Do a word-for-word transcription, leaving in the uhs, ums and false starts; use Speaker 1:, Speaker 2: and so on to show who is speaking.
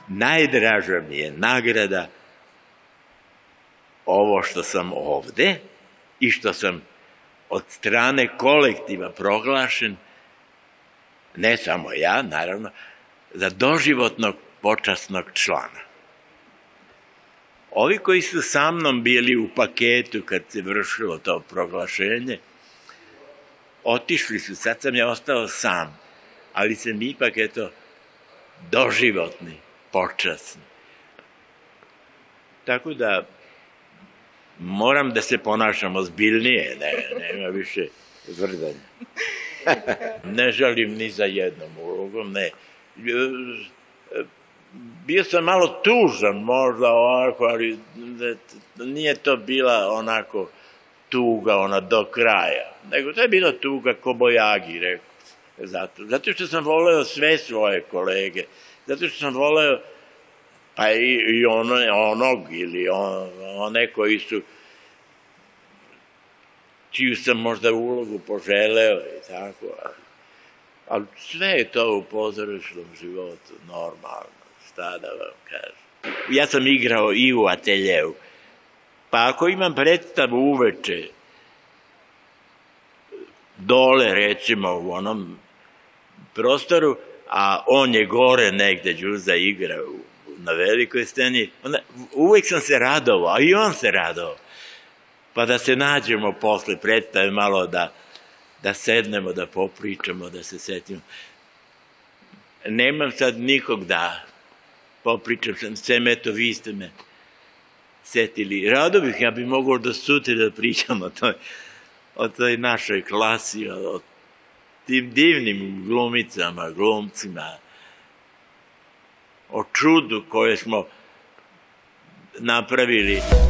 Speaker 1: najdraža mi je nagrada ovo što sam ovde i što sam od strane kolektiva proglašen, ne samo ja, naravno, za doživotnog počasnog člana. Ovi koji su sa mnom bili u paketu kad se vršilo to proglašenje, otišli su, sad sam ja ostao sam, ali sam ipak, eto, doživotni, počasni. Tako da, moram da se ponašam ozbiljnije, ne, nema više zvrdanja. Ne žalim ni za jednom ulogom, ne. Bio sam malo tužan možda ovako, ali nije to bila onako tuga, ona do kraja, nego to je bila tuga kobojagi, rekao. Zato, zato što sam voleo sve svoje kolege, zato što sam voleo pa i, i ono, onog ili on, one koji su, čiju sam možda ulogu poželeo i tako, ali, ali sve je to u pozorišnom životu normalno, šta da vam kažem. Ja sam igrao i u ateljeu, pa ako imam predstavu uveče, dole recimo u onom prostoru, a on je gore negde Đuza igra u, na velikoj sceni, onda uvek sam se radovao, a i on se radovao. Pa da se nađemo posle predstave malo da, da sednemo, da popričamo, da se setimo. Nemam sad nikog da popričam, sem eto vi ste me setili. Rado bih, ja bih mogao do sutra da pričam o toj, o toj našoj klasi, o tim divnim glumicama, glumcima, o čudu koje smo napravili.